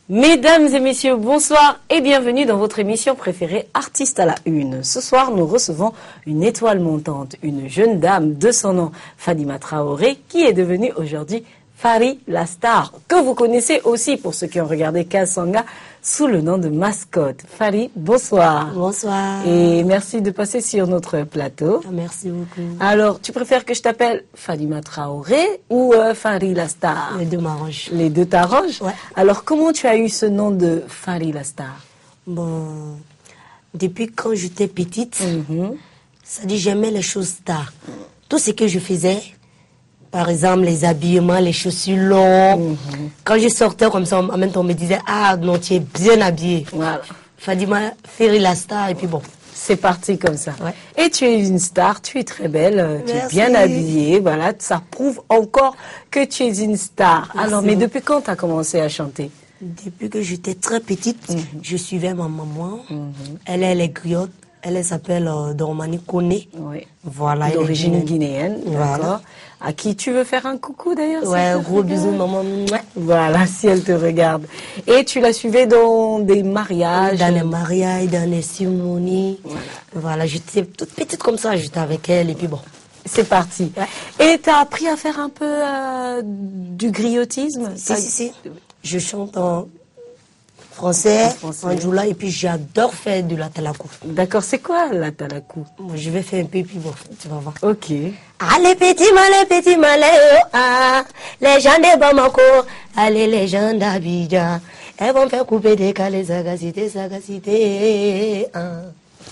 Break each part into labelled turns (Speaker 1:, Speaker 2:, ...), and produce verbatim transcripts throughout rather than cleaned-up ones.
Speaker 1: Mesdames et messieurs, bonsoir et bienvenue dans votre émission préférée Artistes à la Une. Ce soir, nous recevons une étoile montante, une jeune dame de son nom, Fadima Traoré, qui est devenue aujourd'hui Fari la star, que vous connaissez aussi pour ceux qui ont regardé Kasanga sous le nom de Mascotte. Fari, bonsoir.
Speaker 2: Bonsoir.
Speaker 1: Et merci de passer sur notre plateau.
Speaker 2: Merci beaucoup.
Speaker 1: Alors, tu préfères que je t'appelle Fadima Traoré ou euh, Fari la star?
Speaker 2: Les deux m'arrangent.
Speaker 1: Les deux t'arrangent?
Speaker 2: Ouais.
Speaker 1: Alors, comment tu as eu ce nom de Fari la star?
Speaker 2: Bon, depuis quand j'étais petite,
Speaker 1: Mm-hmm.
Speaker 2: ça dit j'aimais les choses stars. Tout ce que je faisais, par exemple les habillements, les chaussures longues, mm-hmm. quand je sortais comme ça, en même temps on me disait ah non tu es bien habillée.
Speaker 1: Voilà.
Speaker 2: Fadima Fari la star et puis bon.
Speaker 1: C'est parti comme ça.
Speaker 2: Ouais.
Speaker 1: Et tu es une star, tu es très belle, tu es
Speaker 2: Merci.
Speaker 1: bien habillée, voilà, ça prouve encore que tu es une star.
Speaker 2: Merci.
Speaker 1: Alors, mais depuis quand tu as commencé à chanter?
Speaker 2: Depuis que j'étais très petite, mm-hmm. je suivais ma maman.
Speaker 1: Mm-hmm.
Speaker 2: Elle, elle est griotte. Elle, elle s'appelle euh, Dormani Kone.
Speaker 1: Oui.
Speaker 2: Voilà.
Speaker 1: D'origine guinéenne,
Speaker 2: voilà.
Speaker 1: d'accord. À qui tu veux faire un coucou d'ailleurs?
Speaker 2: Ouais, gros bisous maman.
Speaker 1: Voilà, si elle te regarde. Et tu la suivais dans des mariages?
Speaker 2: Dans les mariages, dans les cérémonies. Voilà. Voilà, j'étais toute petite comme ça, j'étais avec elle et puis bon.
Speaker 1: C'est parti. Ouais. Et tu as appris à faire un peu euh, du griotisme?
Speaker 2: Si, si, si. Je chante en français, en, français. en djoula, et puis j'adore faire de la talakou.
Speaker 1: D'accord, c'est quoi la talakou?
Speaker 2: Moi, je vais faire un peu, puis bon, tu vas voir.
Speaker 1: Ok.
Speaker 2: Allez, petit malin, petit malin, oh, ah, les gens de Bamako, allez, les gens d'Abidjan, elles vont faire couper des calés, sagacité, sagacité. Ah.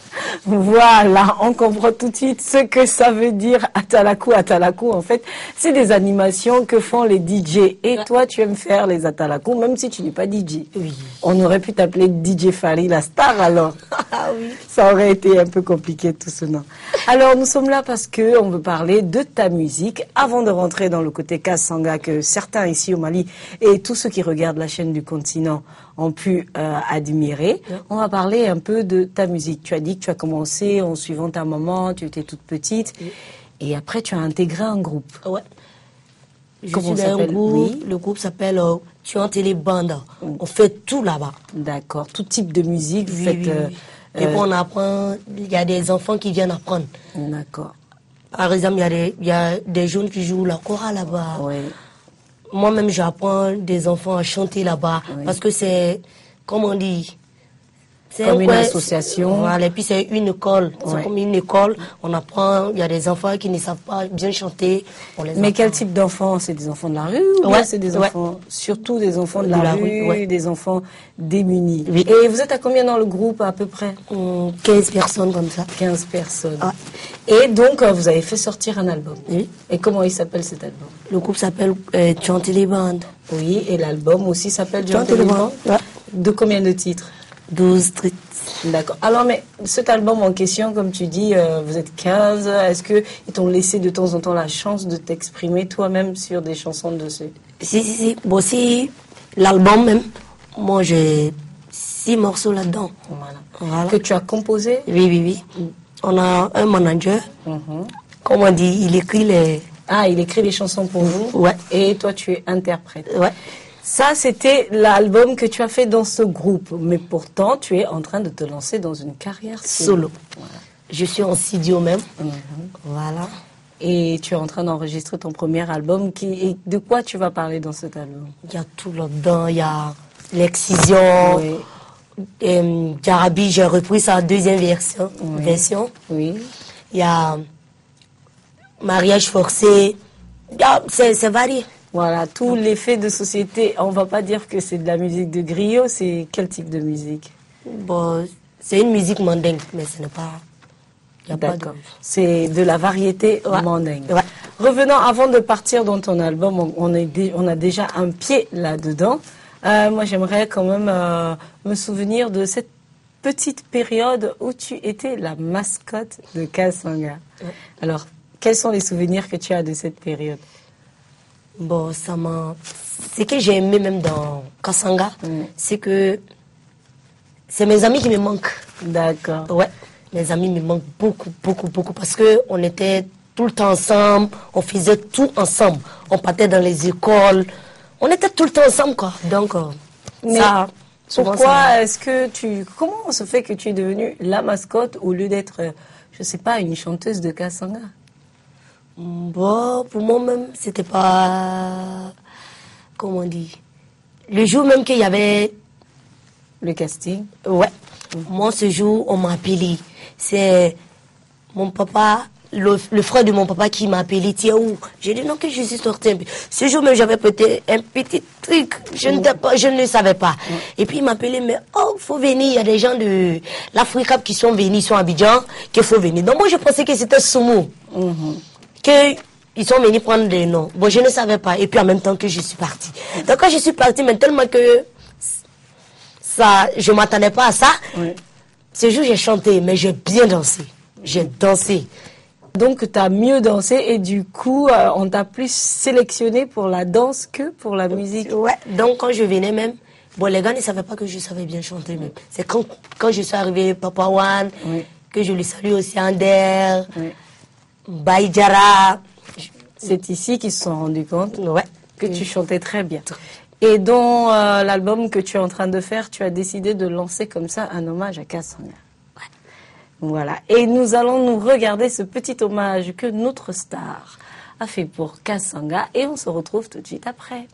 Speaker 1: Voilà, on comprend tout de suite ce que ça veut dire atalakou. Atalakou, en fait, c'est des animations que font les D J. Et toi, tu aimes faire les atalakou, même si tu n'es pas D J.
Speaker 2: Oui.
Speaker 1: On aurait pu t'appeler D J Fari la star, alors.
Speaker 2: Ah oui.
Speaker 1: Ça aurait été un peu compliqué tout ce nom. Alors, nous sommes là parce que on veut parler de ta musique. Avant de rentrer dans le côté Kasanga que certains ici au Mali et tous ceux qui regardent la chaîne du continent ont pu euh, admirer, ouais. On va parler un peu de ta musique. Tu as dit que tu as commencé en suivant ta maman, tu étais toute petite, oui. Et après tu as intégré un groupe.
Speaker 2: Ouais. Je
Speaker 1: Comment
Speaker 2: suis
Speaker 1: ça
Speaker 2: dans un groupe,
Speaker 1: oui.
Speaker 2: Le groupe s'appelle euh, Tu as les bandes. Mm. On fait tout là-bas.
Speaker 1: D'accord, tout type de musique.
Speaker 2: Oui,
Speaker 1: vous faites,
Speaker 2: oui,
Speaker 1: euh,
Speaker 2: oui. Et puis on apprend, il y a des enfants qui viennent apprendre.
Speaker 1: D'accord.
Speaker 2: Par exemple, il y a des, il y a des jeunes qui jouent la chorale là-bas.
Speaker 1: Oui.
Speaker 2: Moi-même, j'apprends des enfants à chanter là-bas. Oui. Parce que c'est, comme on dit,
Speaker 1: c'est comme une association.
Speaker 2: Voilà, et puis c'est une école. C'est ouais. Comme une école. On apprend, il y a des enfants qui ne savent pas bien chanter. On les
Speaker 1: Mais
Speaker 2: apprend.
Speaker 1: Quel type d'enfants? C'est des enfants de la rue ou
Speaker 2: ouais.
Speaker 1: c'est des
Speaker 2: ouais.
Speaker 1: enfants, surtout des enfants de, de la, la rue, rue ouais. Des enfants démunis.
Speaker 2: Oui.
Speaker 1: Et vous êtes à combien dans le groupe à peu près?
Speaker 2: hum, quinze personnes comme ça.
Speaker 1: quinze personnes.
Speaker 2: Ouais.
Speaker 1: Et donc, vous avez fait sortir un album.
Speaker 2: Oui.
Speaker 1: Et comment il s'appelle cet album?
Speaker 2: Le groupe s'appelle euh, Chanter les bandes.
Speaker 1: Oui, et l'album aussi s'appelle
Speaker 2: Chanter les bandes. Ouais.
Speaker 1: De combien de titres?
Speaker 2: douze titres.
Speaker 1: D'accord. Alors, mais cet album en question, comme tu dis, euh, vous êtes quinze. Est-ce qu'ils t'ont laissé de temps en temps la chance de t'exprimer toi-même sur des chansons de ce...
Speaker 2: Si, si, si. Bon, si l'album même, moi j'ai six morceaux là-dedans.
Speaker 1: Voilà. Voilà. Que tu as composé?
Speaker 2: Oui, oui, oui. Mm. On a un manager. Mm-hmm. Comme on dit, il écrit les...
Speaker 1: Ah, il écrit les chansons pour vous?
Speaker 2: Ouais.
Speaker 1: Et toi, tu es interprète?
Speaker 2: Ouais.
Speaker 1: Ça, c'était l'album que tu as fait dans ce groupe. Mais pourtant, tu es en train de te lancer dans une carrière solo.
Speaker 2: Solo. Voilà. Je suis en studio même. Mm-hmm. Voilà.
Speaker 1: Et tu es en train d'enregistrer ton premier album. Qui, et de quoi tu vas parler dans cet album?
Speaker 2: Il y a tout là-dedans. Il y a l'excision. Oui. Et, Jarabi, j'ai repris sa deuxième version.
Speaker 1: Oui.
Speaker 2: version.
Speaker 1: Oui.
Speaker 2: Il y a mariage forcé. C'est varié.
Speaker 1: Voilà, tous les faits de société. On ne va pas dire que c'est de la musique de griot. C'est quel type de musique?
Speaker 2: Bon, c'est une musique mandingue, mais ce n'est pas...
Speaker 1: D'accord. De... C'est de la variété
Speaker 2: ouais.
Speaker 1: mandingue.
Speaker 2: Ouais.
Speaker 1: Revenons, avant de partir dans ton album, on, on, est, on a déjà un pied là-dedans. Euh, moi, j'aimerais quand même euh, me souvenir de cette petite période où tu étais la mascotte de Kasanga. Ouais. Alors, quels sont les souvenirs que tu as de cette période?
Speaker 2: Bon, ça m'a... Ce que j'ai aimé même dans Kasanga, mm. c'est que c'est mes amis qui me manquent.
Speaker 1: D'accord.
Speaker 2: Ouais, mes amis me manquent beaucoup, beaucoup, beaucoup, parce qu'on était tout le temps ensemble, on faisait tout ensemble. On partait dans les écoles, on était tout le temps ensemble, quoi. Donc, euh,
Speaker 1: Mais
Speaker 2: ça,
Speaker 1: pourquoi est-ce que tu... Comment se fait que tu es devenue la mascotte au lieu d'être, je sais pas, une chanteuse de Kasanga?
Speaker 2: Bon, pour moi-même, c'était pas... Comment on dit? Le jour même qu'il y avait...
Speaker 1: Le casting?
Speaker 2: Ouais. Mm-hmm. Moi, ce jour, on m'a appelé. C'est mon papa, le, le frère de mon papa qui m'a appelé. Tiens, où? J'ai dit non, que je suis sortie. Ce jour même, j'avais peut-être un petit truc. Je, mm. ne, pas, je ne le savais pas. Mm. Et puis, il m'a appelé, mais oh, il faut venir. Il y a des gens de l'Afrique qui sont venus, ils sont à Abidjan, qu'il faut venir. Donc, moi, je pensais que c'était Soumou. Mm-hmm. Que ils sont venus prendre des noms. Bon, je ne savais pas. Et puis en même temps que je suis partie. Donc quand je suis partie, mais tellement que ça, je m'attendais pas à ça. Oui. Ce jour, j'ai chanté, mais j'ai bien dansé. J'ai dansé.
Speaker 1: Donc tu as mieux dansé et du coup, euh, on t'a plus sélectionné pour la danse que pour la musique.
Speaker 2: Ouais. Donc quand je venais même, bon, les gars ne savaient pas que je savais bien chanter même. C'est quand, quand je suis arrivée, Papa One, oui. que je lui salue aussi Ander. Oui. Baïdjara.
Speaker 1: C'est ici qu'ils se sont rendus compte
Speaker 2: ouais.
Speaker 1: que tu chantais très bien. Et dans euh, l'album que tu es en train de faire, tu as décidé de lancer comme ça un hommage à Kasanga. Ouais. Voilà. Et nous allons nous regarder ce petit hommage que notre star a fait pour Kasanga et on se retrouve tout de suite après.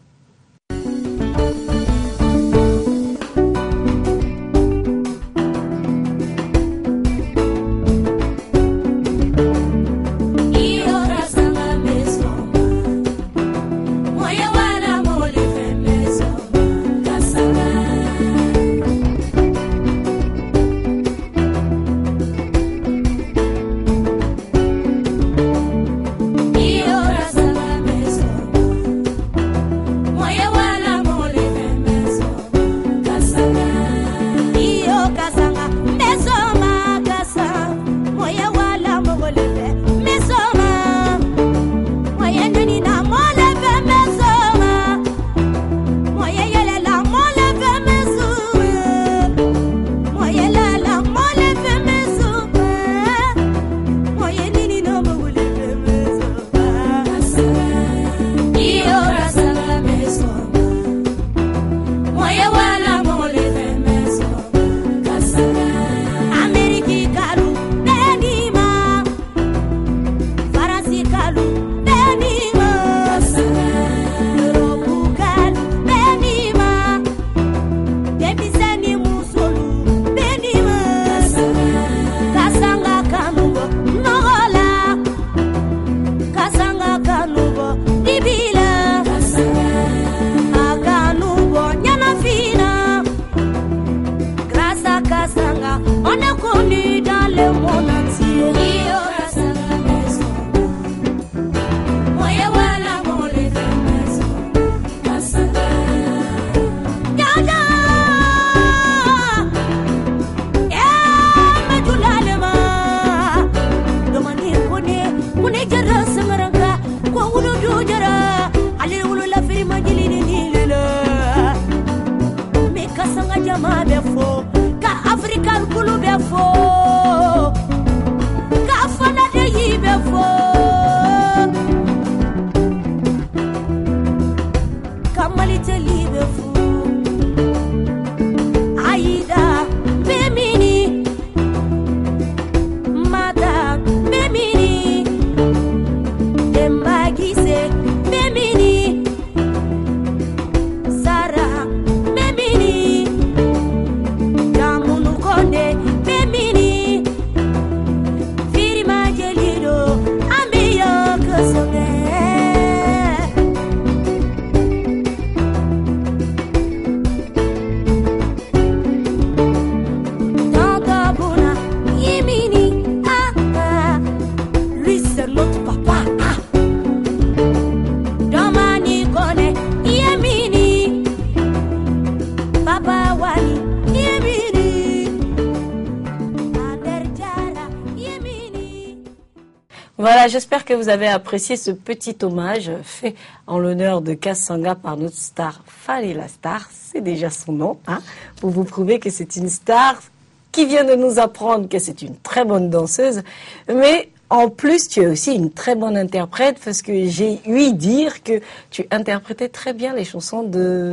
Speaker 1: Voilà, j'espère que vous avez apprécié ce petit hommage fait en l'honneur de Kasanga par notre star Fally la Star. C'est déjà son nom, hein, pour vous prouver que c'est une star qui vient de nous apprendre que c'est une très bonne danseuse. Mais en plus, tu es aussi une très bonne interprète parce que j'ai ouï dire que tu interprétais très bien les chansons de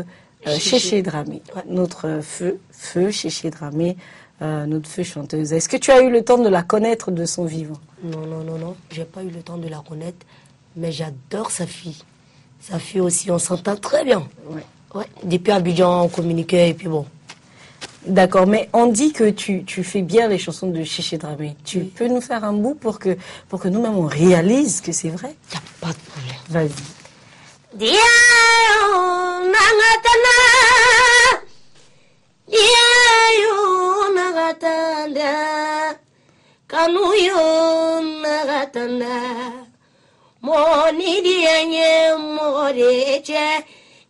Speaker 1: euh, Chéché Dramé, ouais. notre feu, feu Chéché Dramé, euh, notre feu chanteuse. Est-ce que tu as eu le temps de la connaître de son vivant?
Speaker 2: Non, non, non, non, j'ai pas eu le temps de la connaître, mais j'adore sa fille. Sa fille aussi, on s'entend très bien.
Speaker 1: Ouais.
Speaker 2: Ouais. Depuis Abidjan, on communiquait et puis bon.
Speaker 1: D'accord, mais on dit que tu, tu fais bien les chansons de Chéché Dramé. Tu oui. peux nous faire un bout pour que, pour que nous-mêmes on réalise que c'est vrai?
Speaker 2: Y a pas de problème.
Speaker 1: Vas-y.
Speaker 2: Diayo nangatana, diayo nagatanda, kanuyo nagatanda, moni dianye moreche.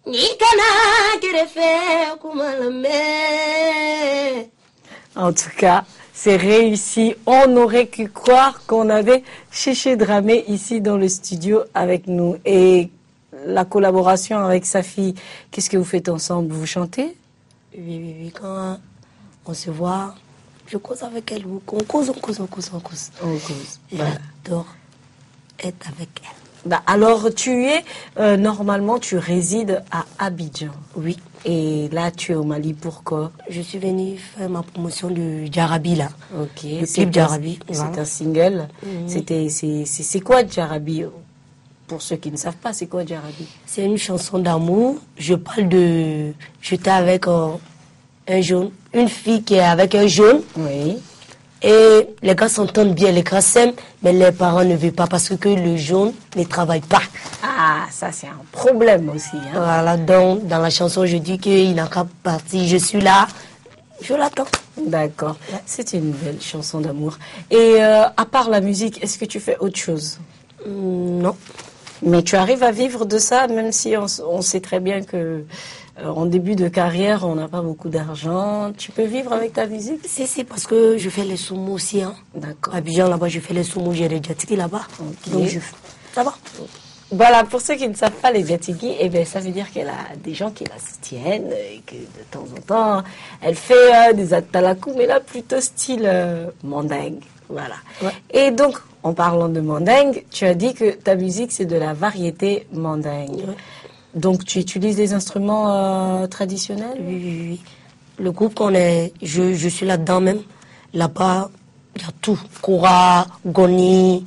Speaker 1: En tout cas, c'est réussi. On aurait pu croire qu'on avait Chéché Dramé ici dans le studio avec nous. Et la collaboration avec sa fille, qu'est-ce que vous faites ensemble? Vous chantez?
Speaker 2: Oui, oui, oui. Quand on se voit, je cause avec elle. On cause, on cause, on cause, on cause.
Speaker 1: On cause.
Speaker 2: J'adore être avec elle.
Speaker 1: Bah, alors, tu es, euh, normalement, tu résides à Abidjan.
Speaker 2: Oui.
Speaker 1: Et là, tu es au Mali, pourquoi?
Speaker 2: Je suis venue faire ma promotion de Djarabi, là.
Speaker 1: Ok.
Speaker 2: Le clip Djarabi.
Speaker 1: C'est voilà. un single.
Speaker 2: Mm-hmm.
Speaker 1: C'était, c'est, c'est, c'est quoi Djarabi? Pour ceux qui ne savent pas, c'est quoi Djarabi?
Speaker 2: C'est une chanson d'amour. Je parle de... J'étais avec euh, un jaune, une fille qui est avec un jaune.
Speaker 1: Oui.
Speaker 2: Et les gars s'entendent bien, les gars s'aiment, mais les parents ne veulent pas parce que le jaune ne travaille pas.
Speaker 1: Ah, ça c'est un problème aussi. Hein.
Speaker 2: Voilà, donc dans la chanson, je dis qu'il n'a qu'à partir. Je suis là, je l'attends.
Speaker 1: D'accord, c'est une belle chanson d'amour. Et euh, à part la musique, est-ce que tu fais autre chose?
Speaker 2: mmh, Non.
Speaker 1: Mais tu arrives à vivre de ça, même si on, on sait très bien que... En début de carrière, on n'a pas beaucoup d'argent. Tu peux vivre avec ta musique?
Speaker 2: Si, si, parce que je fais les soumous aussi. Hein.
Speaker 1: D'accord.
Speaker 2: À Abidjan, là-bas, je fais les soumous, j'ai des djatiki là-bas.
Speaker 1: Okay.
Speaker 2: Donc, je... ça va.
Speaker 1: Voilà, pour ceux qui ne savent pas les djatiki, eh bien, ça veut dire qu'elle a des gens qui la soutiennent et que de temps en temps, elle fait euh, des atalakou, mais là, plutôt style euh, mandingue. Voilà.
Speaker 2: Ouais.
Speaker 1: Et donc, en parlant de mandingue, tu as dit que ta musique, c'est de la variété mandingue.
Speaker 2: Ouais.
Speaker 1: Donc, tu utilises des instruments euh, traditionnels?
Speaker 2: Oui, oui, oui. Le groupe qu'on est, je, je suis là-dedans même. Là-bas, il y a tout. Kora, Goni,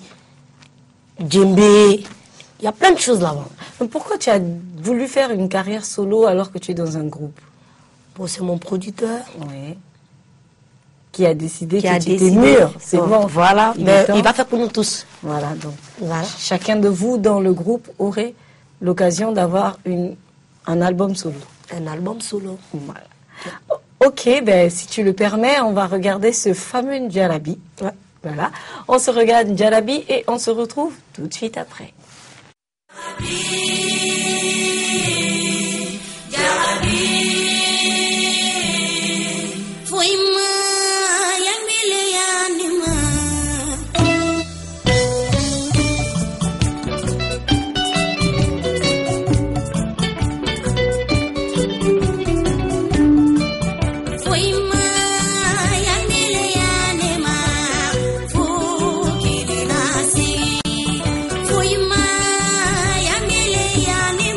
Speaker 2: djembé. Il y a plein de choses là-bas.
Speaker 1: Donc, pourquoi tu as voulu faire une carrière solo alors que tu es dans un groupe?
Speaker 2: Bon, c'est mon producteur.
Speaker 1: Oui. Qui a décidé
Speaker 2: qui
Speaker 1: que
Speaker 2: a
Speaker 1: tu
Speaker 2: décidé.
Speaker 1: étais mûr. C'est
Speaker 2: bon,
Speaker 1: bon.
Speaker 2: Voilà. Il, mais il va faire pour nous tous.
Speaker 1: Voilà. Donc,
Speaker 2: voilà.
Speaker 1: Chacun de vous dans le groupe aurait l'occasion d'avoir une, un album solo.
Speaker 2: Un album solo.
Speaker 1: Voilà. Ok, ben, si tu le permets, on va regarder ce fameux Ndjarabi.
Speaker 2: Ouais.
Speaker 1: Voilà. On se regarde Ndjarabi et on se retrouve tout de suite après.
Speaker 3: Yeah.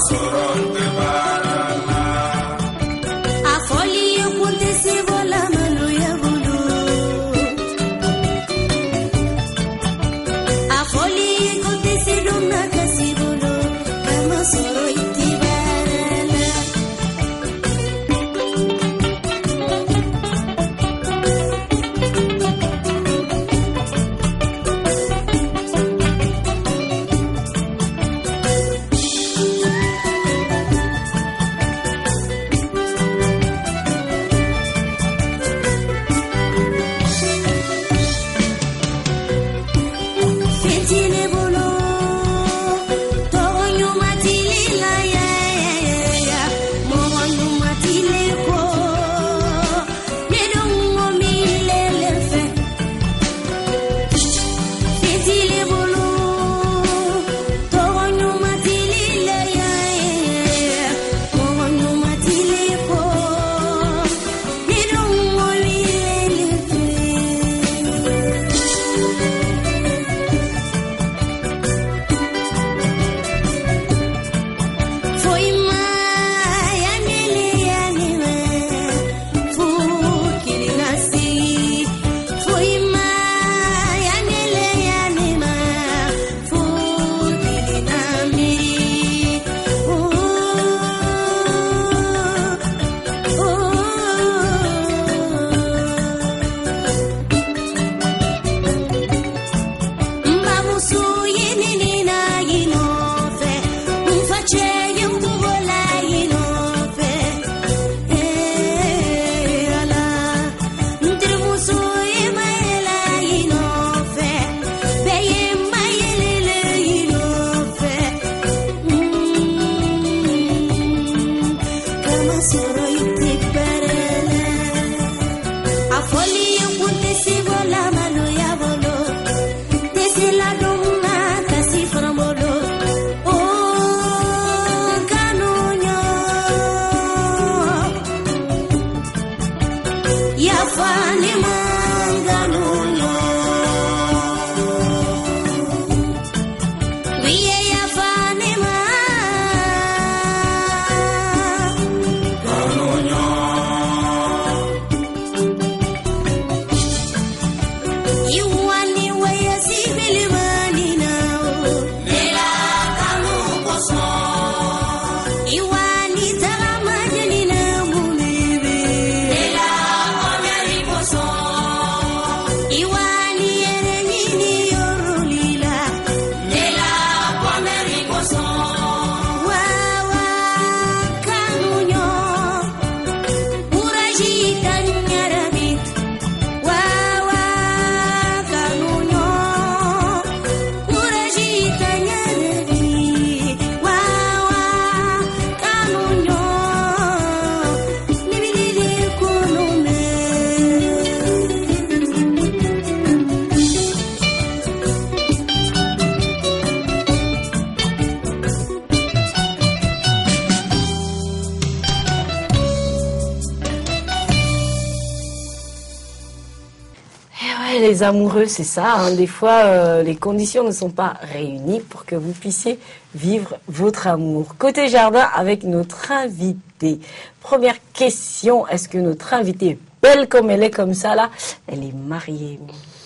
Speaker 1: Les amoureux, c'est ça. Hein. Des fois, euh, les conditions ne sont pas réunies pour que vous puissiez vivre votre amour. Côté jardin, avec notre invitée. Première question, est-ce que notre invitée est belle comme elle est comme ça, là? Elle est mariée.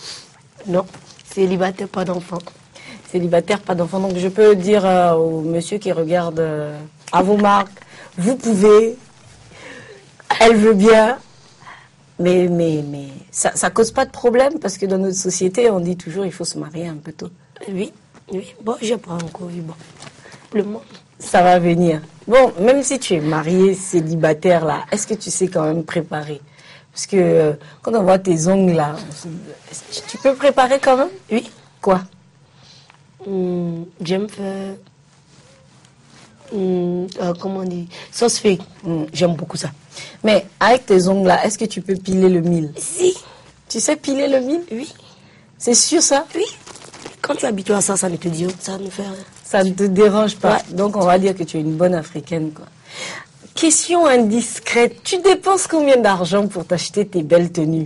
Speaker 2: Non, célibataire, pas d'enfant.
Speaker 1: Célibataire, pas d'enfant. Donc, je peux dire euh, au monsieur qui regarde euh, à vos marques, vous pouvez, elle veut bien. Mais, mais, mais ça ne cause pas de problème parce que dans notre société, on dit toujours il faut se marier un peu tôt.
Speaker 2: Oui, oui. Bon, je prends encore, oui, bon. Le monde.
Speaker 1: Ça va venir. Bon, même si tu es marié, célibataire, là, est-ce que tu sais quand même préparer? Parce que euh, quand on voit tes ongles, là, se... tu peux préparer quand même?
Speaker 2: Oui.
Speaker 1: Quoi?
Speaker 2: Hum, J'aime faire... Hum, euh, comment on dit? Sauce fée.
Speaker 1: Hum, J'aime beaucoup ça. Mais avec tes ongles là, est-ce que tu peux piler le mil?
Speaker 2: Si.
Speaker 1: Tu sais piler le mil?
Speaker 2: Oui.
Speaker 1: C'est sûr ça?
Speaker 2: Oui. Quand tu es habitué à ça, ça ne te dit ça ne fait rien.
Speaker 1: Ça ne te dérange pas.
Speaker 2: Ouais.
Speaker 1: Donc on va dire que tu es une bonne africaine, quoi. Question indiscrète. Tu dépenses combien d'argent pour t'acheter tes belles tenues?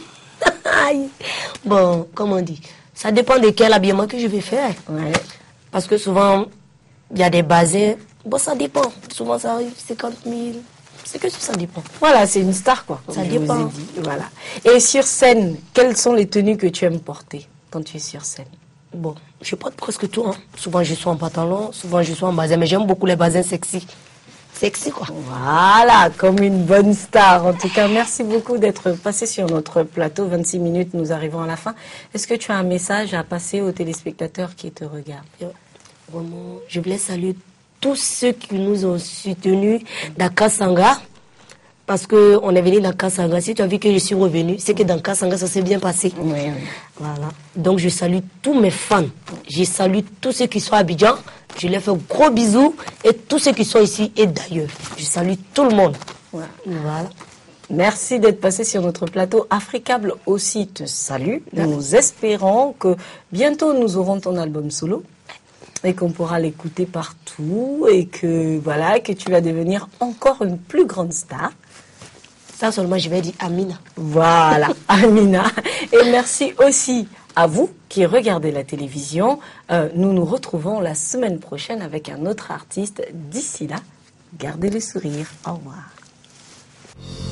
Speaker 2: Aïe. Bon, comment on dit? Ça dépend de quel habillement que je vais faire.
Speaker 1: Ouais.
Speaker 2: Parce que souvent, il y a des bassins. Bon, ça dépend. Souvent, ça arrive cinquante mille. C'est que ça dépend.
Speaker 1: Voilà, c'est une star, quoi.
Speaker 2: Ça
Speaker 1: je
Speaker 2: dépend.
Speaker 1: Vous ai dit. Voilà. Et sur scène, quelles sont les tenues que tu aimes porter quand tu es sur scène?
Speaker 2: Bon, je porte presque tout. Hein. Souvent, je suis en pantalon. Souvent, je suis en basin. Mais j'aime beaucoup les basins sexy. Sexy, quoi.
Speaker 1: Voilà, comme une bonne star. En tout cas, merci beaucoup d'être passé sur notre plateau. vingt-six minutes, nous arrivons à la fin. Est-ce que tu as un message à passer aux téléspectateurs qui te regardent?
Speaker 2: Vraiment, je voulais saluer tous ceux qui nous ont soutenus dans Kasanga. Parce qu'on est venu dans Kasanga. Si tu as vu que je suis revenu, c'est que dans Kasanga, ça s'est bien passé.
Speaker 1: Oui, oui.
Speaker 2: Voilà. Donc, je salue tous mes fans. Je salue tous ceux qui sont à Abidjan. Je leur fais un gros bisou. Et tous ceux qui sont ici et d'ailleurs. Je salue tout le monde.
Speaker 1: Voilà.
Speaker 2: Voilà.
Speaker 1: Merci d'être passé sur notre plateau. Africable aussi te salue. Nous espérons que bientôt nous aurons ton album solo et qu'on pourra l'écouter partout et que voilà que tu vas devenir encore une plus grande star.
Speaker 2: Ça seulement, je vais dire Amina.
Speaker 1: Voilà, Amina. Et merci aussi à vous qui regardez la télévision. Euh, nous nous retrouvons la semaine prochaine avec un autre artiste. D'ici là, gardez le sourire. Au revoir.